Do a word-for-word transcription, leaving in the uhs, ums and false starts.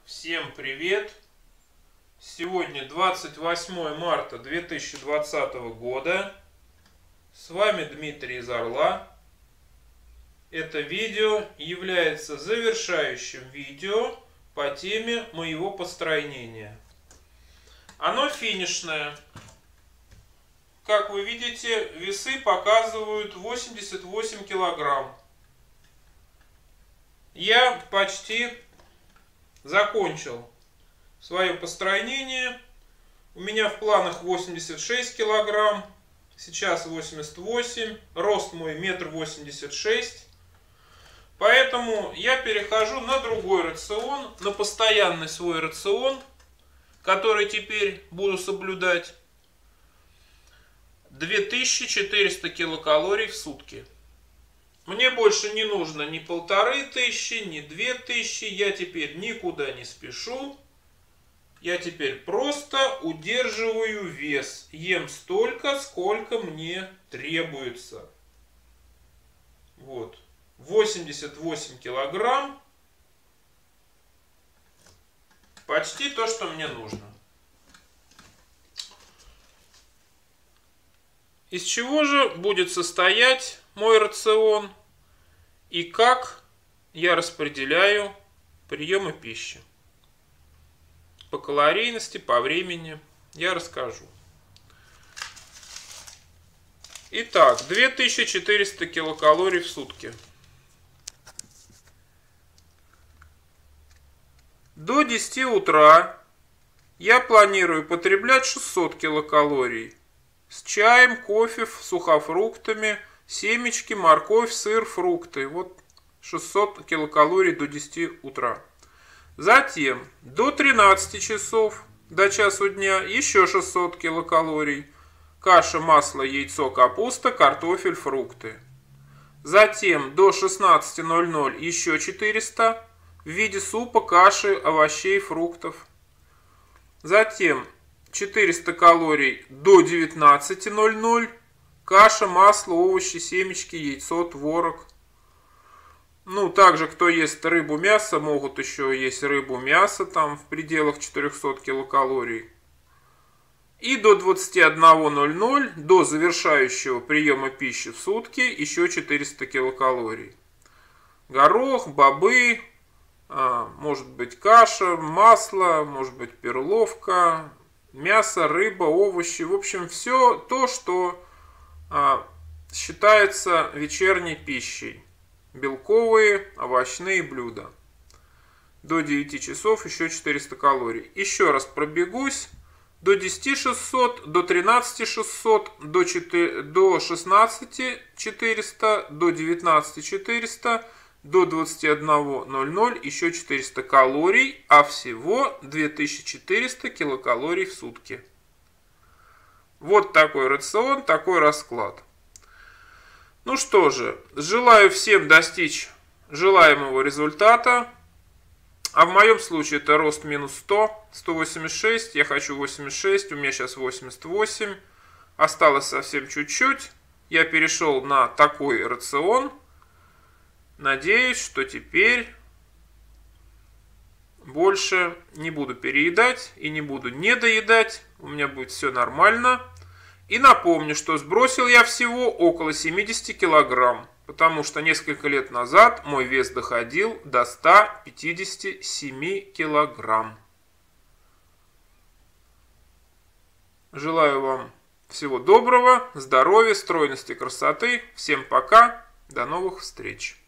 Всем привет! Сегодня двадцать восьмое марта две тысячи двадцатого года. С вами Дмитрий из Орла. Это видео является завершающим видео по теме моего постройнения. Оно финишное. Как вы видите, весы показывают восемьдесят восемь килограмм. Я почти закончил свое построение. У меня в планах восемьдесят шесть килограмм. Сейчас восемьдесят восемь. Рост мой метр восемьдесят шесть. Поэтому я перехожу на другой рацион, на постоянный свой рацион, который теперь буду соблюдать. две тысячи четыреста килокалорий в сутки. Мне больше не нужно ни полторы тысячи, ни две тысячи. Я теперь никуда не спешу. Я теперь просто удерживаю вес. Ем столько, сколько мне требуется. Вот. восемьдесят восемь килограмм. Почти то, что мне нужно. Из чего же будет состоять мой рацион и как я распределяю приемы пищи? По калорийности, по времени я расскажу. Итак, две тысячи четыреста килокалорий в сутки. До десяти утра я планирую потреблять шестьсот килокалорий. С чаем, кофе, сухофруктами, семечки, морковь, сыр, фрукты. Вот шестьсот килокалорий до десяти утра. Затем до тринадцати часов, до часу дня, еще шестьсот килокалорий. Каша, масло, яйцо, капуста, картофель, фрукты. Затем до шестнадцати ноль-ноль еще четыреста в виде супа, каши, овощей, фруктов. Затем четыреста калорий до девятнадцати ноль-ноль. Каша, масло, овощи, семечки, яйцо, творог. Ну, также, кто ест рыбу, мясо, могут еще есть рыбу, мясо, там в пределах четырехсот килокалорий. И до двадцати одного ноль-ноль, до завершающего приема пищи в сутки, еще четыреста килокалорий. Горох, бобы, может быть каша, масло, может быть перловка, мясо, рыба, овощи. В общем, все то, что считается вечерней пищей. Белковые, овощные блюда. До девяти часов еще четыреста калорий. Еще раз пробегусь. До десяти шестьсот, до тринадцати шестьсот, до, до шестнадцати четыреста, до девятнадцати четыреста, до двадцати одного ноль-ноль еще четыреста калорий, а всего две тысячи четыреста килокалорий в сутки. Вот такой рацион, такой расклад. Ну что же, желаю всем достичь желаемого результата. А в моем случае это рост минус сто, сто восемьдесят шесть, я хочу восемьдесят шесть, у меня сейчас восемьдесят восемь. Осталось совсем чуть-чуть. Я перешел на такой рацион. Надеюсь, что теперь больше не буду переедать и не буду недоедать. У меня будет все нормально. И напомню, что сбросил я всего около семидесяти килограмм, потому что несколько лет назад мой вес доходил до ста пятидесяти семи килограмм. Желаю вам всего доброго, здоровья, стройности, красоты. Всем пока, до новых встреч.